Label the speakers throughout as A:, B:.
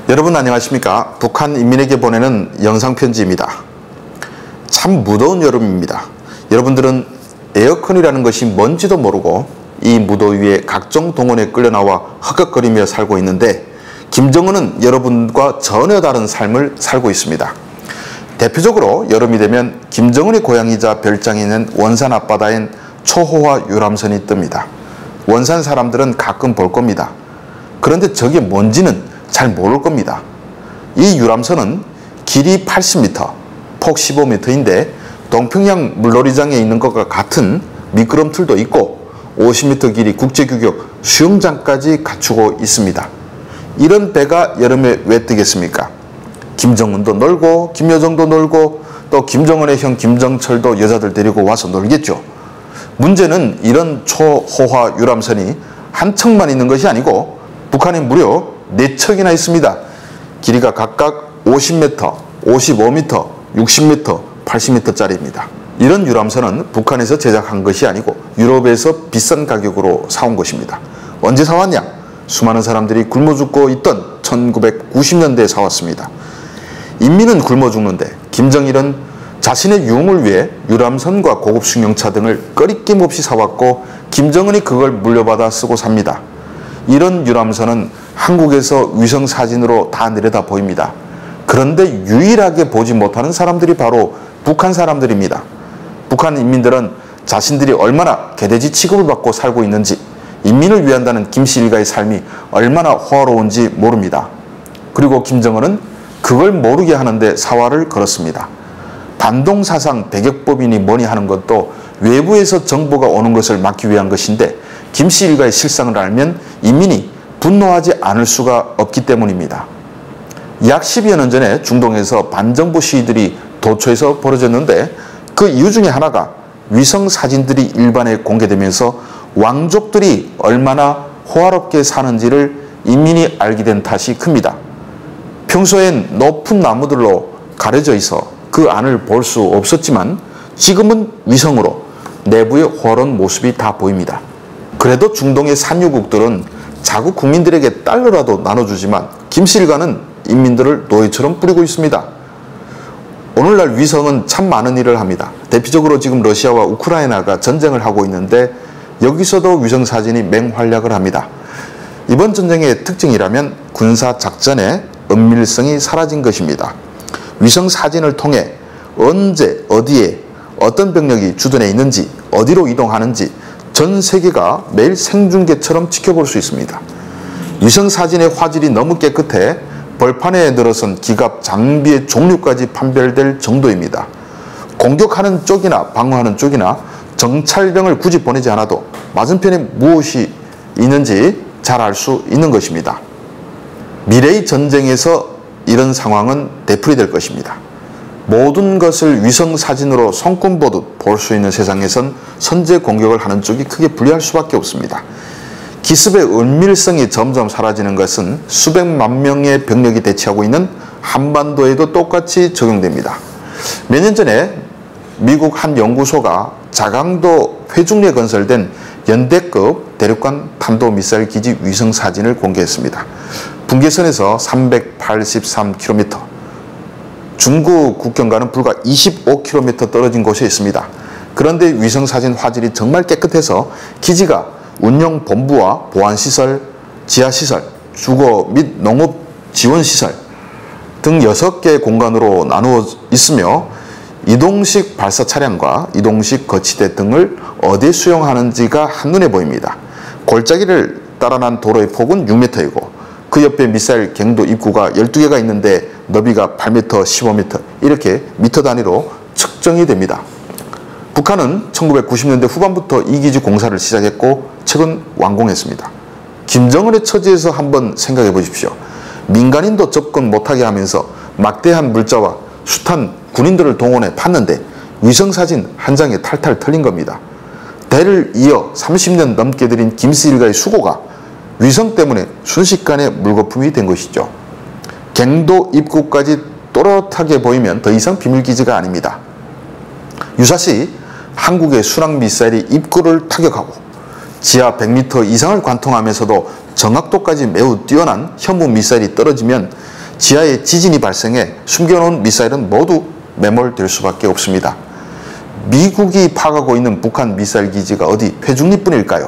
A: 여러분 안녕하십니까? 북한 인민에게 보내는 영상편지입니다. 참 무더운 여름입니다. 여러분들은 에어컨이라는 것이 뭔지도 모르고 이 무더위에 각종 동원에 끌려나와 허걱거리며 살고 있는데, 김정은은 여러분과 전혀 다른 삶을 살고 있습니다. 대표적으로 여름이 되면 김정은의 고향이자 별장이 있는 원산 앞바다엔 초호화 유람선이 뜹니다. 원산 사람들은 가끔 볼 겁니다. 그런데 저게 뭔지는 잘 모를 겁니다. 이 유람선은 길이 80m, 폭 15m인데 동평양 물놀이장에 있는 것과 같은 미끄럼틀도 있고 50m 길이 국제규격 수영장까지 갖추고 있습니다. 이런 배가 여름에 왜 뜨겠습니까? 김정은도 놀고 김여정도 놀고 또 김정은의 형 김정철도 여자들 데리고 와서 놀겠죠. 문제는 이런 초호화 유람선이 한 척만 있는 것이 아니고 북한에 무려 4척이나 있습니다. 길이가 각각 50m, 55m, 60m, 80m짜리입니다. 이런 유람선은 북한에서 제작한 것이 아니고 유럽에서 비싼 가격으로 사온 것입니다. 언제 사왔냐? 수많은 사람들이 굶어 죽고 있던 1990년대에 사왔습니다. 인민은 굶어 죽는데 김정일은 자신의 유흥을 위해 유람선과 고급 승용차 등을 꺼리낌 없이 사왔고 김정은이 그걸 물려받아 쓰고 삽니다. 이런 유람선은 한국에서 위성사진으로 다 내려다 보입니다. 그런데 유일하게 보지 못하는 사람들이 바로 북한 사람들입니다. 북한 인민들은 자신들이 얼마나 개돼지 취급을 받고 살고 있는지, 인민을 위한다는 김씨 일가의 삶이 얼마나 호화로운지 모릅니다. 그리고 김정은은 그걸 모르게 하는데 사활을 걸었습니다. 반동사상 배격법이니 뭐니 하는 것도 외부에서 정보가 오는 것을 막기 위한 것인데, 김씨 일가의 실상을 알면 인민이 분노하지 않을 수가 없기 때문입니다. 약 10여 년 전에 중동에서 반정부 시위들이 도처에서 벌어졌는데, 그 이유 중에 하나가 위성 사진들이 일반에 공개되면서 왕족들이 얼마나 호화롭게 사는지를 인민이 알게 된 탓이 큽니다. 평소엔 높은 나무들로 가려져 있어 그 안을 볼 수 없었지만 지금은 위성으로 내부의 호화로운 모습이 다 보입니다. 그래도 중동의 산유국들은 자국 국민들에게 달러라도 나눠주지만 김씨 일가는 인민들을 노예처럼 뿌리고 있습니다. 오늘날 위성은 참 많은 일을 합니다. 대표적으로 지금 러시아와 우크라이나가 전쟁을 하고 있는데 여기서도 위성사진이 맹활약을 합니다. 이번 전쟁의 특징이라면 군사작전의 은밀성이 사라진 것입니다. 위성사진을 통해 언제 어디에 어떤 병력이 주둔해 있는지, 어디로 이동하는지 전 세계가 매일 생중계처럼 지켜볼 수 있습니다. 위성사진의 화질이 너무 깨끗해 벌판에 늘어선 기갑 장비의 종류까지 판별될 정도입니다. 공격하는 쪽이나 방어하는 쪽이나 정찰병을 굳이 보내지 않아도 맞은편에 무엇이 있는지 잘 알 수 있는 것입니다. 미래의 전쟁에서 이런 상황은 되풀이될 것입니다. 모든 것을 위성사진으로 손금 보듯 볼 수 있는 세상에선 선제 공격을 하는 쪽이 크게 불리할 수밖에 없습니다. 기습의 은밀성이 점점 사라지는 것은 수백만 명의 병력이 대치하고 있는 한반도에도 똑같이 적용됩니다. 몇 년 전에 미국 한 연구소가 자강도 회중리에 건설된 연대급 대륙간 탄도미사일 기지 위성사진을 공개했습니다. 분계선에서 383km, 중국 국경과는 불과 25km 떨어진 곳에 있습니다. 그런데 위성사진 화질이 정말 깨끗해서 기지가 운영본부와 보안시설, 지하시설, 주거 및 농업 지원시설 등 6개의 공간으로 나누어 있으며 이동식 발사 차량과 이동식 거치대 등을 어디에 수용하는지가 한눈에 보입니다. 골짜기를 따라 난 도로의 폭은 6m이고 그 옆에 미사일 갱도 입구가 12개가 있는데 너비가 8m, 15m 이렇게 미터 단위로 측정이 됩니다. 북한은 1990년대 후반부터 이 기지 공사를 시작했고 최근 완공했습니다. 김정은의 처지에서 한번 생각해 보십시오. 민간인도 접근 못하게 하면서 막대한 물자와 숱한 군인들을 동원해 팠는데 위성사진 한 장에 탈탈 털린 겁니다. 대를 이어 30년 넘게 들인 김씨 일가의 수고가 위성 때문에 순식간에 물거품이 된 것이죠. 갱도 입구까지 또렷하게 보이면 더 이상 비밀기지가 아닙니다. 유사시 한국의 순항미사일이 입구를 타격하고 지하 100m 이상을 관통하면서도 정확도까지 매우 뛰어난 현무 미사일이 떨어지면 지하에 지진이 발생해 숨겨놓은 미사일은 모두 매몰될 수밖에 없습니다. 미국이 파가고 있는 북한 미사일 기지가 어디 회중리뿐일까요?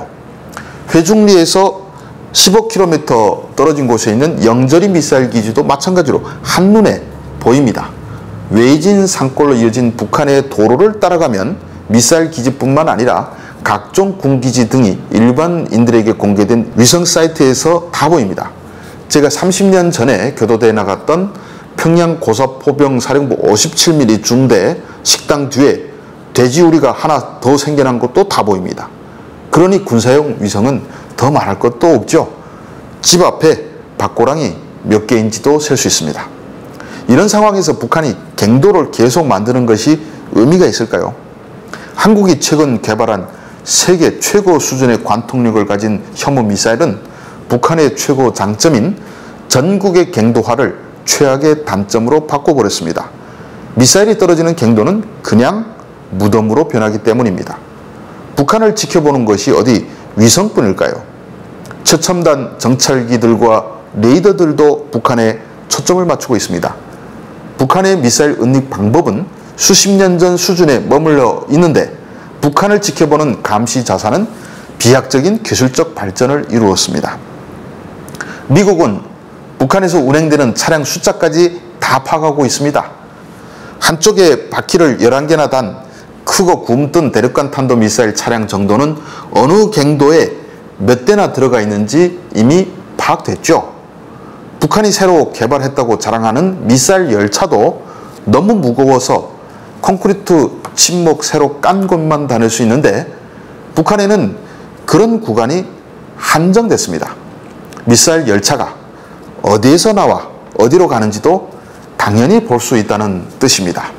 A: 회중리에서 15km 떨어진 곳에 있는 영절이 미사일 기지도 마찬가지로 한눈에 보입니다. 외진 산골로 이어진 북한의 도로를 따라가면 미사일 기지뿐만 아니라 각종 군기지 등이 일반인들에게 공개된 위성 사이트에서 다 보입니다. 제가 30년 전에 교도대에 나갔던 평양 고사포병사령부 57mm 중대 식당 뒤에 돼지우리가 하나 더 생겨난 것도 다 보입니다. 그러니 군사용 위성은 더 말할 것도 없죠. 집 앞에 밭고랑이 몇 개인지도 셀 수 있습니다. 이런 상황에서 북한이 갱도를 계속 만드는 것이 의미가 있을까요? 한국이 최근 개발한 세계 최고 수준의 관통력을 가진 혐오 미사일은 북한의 최고 장점인 전국의 갱도화를 최악의 단점으로 바꿔버렸습니다. 미사일이 떨어지는 갱도는 그냥 무덤으로 변하기 때문입니다. 북한을 지켜보는 것이 어디 위성뿐일까요? 최첨단 정찰기들과 레이더들도 북한에 초점을 맞추고 있습니다. 북한의 미사일 은닉 방법은 수십 년 전 수준에 머물러 있는데 북한을 지켜보는 감시 자산은 비약적인 기술적 발전을 이루었습니다. 미국은 북한에서 운행되는 차량 숫자까지 다 파악하고 있습니다. 한쪽에 바퀴를 11개나 단 크고 굼뜬 대륙간 탄도미사일 차량 정도는 어느 갱도에 몇 대나 들어가 있는지 이미 파악됐죠. 북한이 새로 개발했다고 자랑하는 미사일 열차도 너무 무거워서 콘크리트 침목 새로 깐 곳만 다닐 수 있는데 북한에는 그런 구간이 한정됐습니다. 미사일 열차가 어디에서 나와 어디로 가는지도 당연히 볼 수 있다는 뜻입니다.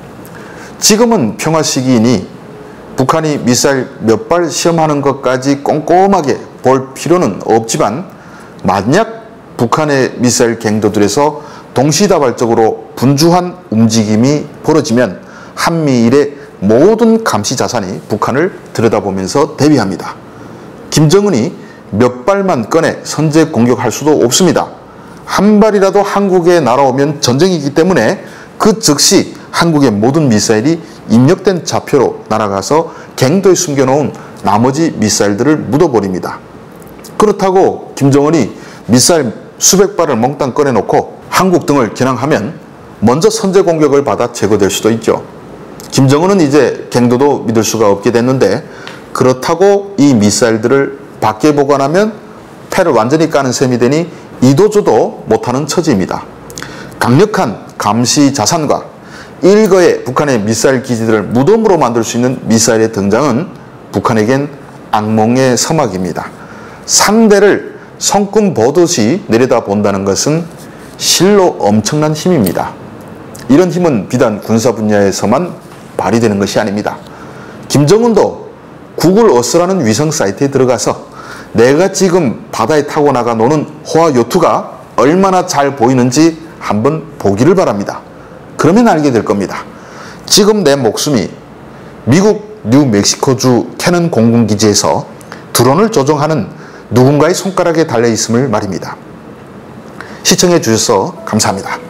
A: 지금은 평화 시기이니 북한이 미사일 몇 발 시험하는 것까지 꼼꼼하게 볼 필요는 없지만 만약 북한의 미사일 갱도들에서 동시다발적으로 분주한 움직임이 벌어지면 한미일의 모든 감시 자산이 북한을 들여다보면서 대비합니다. 김정은이 몇 발만 꺼내 선제 공격할 수도 없습니다. 한 발이라도 한국에 날아오면 전쟁이기 때문에 그 즉시 한국의 모든 미사일이 입력된 좌표로 날아가서 갱도에 숨겨놓은 나머지 미사일들을 묻어버립니다. 그렇다고 김정은이 미사일 수백 발을 몽땅 꺼내놓고 한국 등을 겨냥하면 먼저 선제 공격을 받아 제거될 수도 있죠. 김정은은 이제 갱도도 믿을 수가 없게 됐는데 그렇다고 이 미사일들을 밖에 보관하면 패를 완전히 까는 셈이 되니 이도저도 못하는 처지입니다. 강력한 감시 자산과 일거에 북한의 미사일 기지들을 무덤으로 만들 수 있는 미사일의 등장은 북한에겐 악몽의 서막입니다. 상대를 성큼 보듯이 내려다본다는 것은 실로 엄청난 힘입니다. 이런 힘은 비단 군사 분야에서만 발휘되는 것이 아닙니다. 김정은도 구글 어스라는 위성 사이트에 들어가서 내가 지금 바다에 타고 나가 노는 호화 요트가 얼마나 잘 보이는지 한번 보기를 바랍니다. 그러면 알게 될 겁니다. 지금 내 목숨이 미국 뉴멕시코주 캐넌 공군기지에서 드론을 조종하는 누군가의 손가락에 달려 있음을 말입니다. 시청해 주셔서 감사합니다.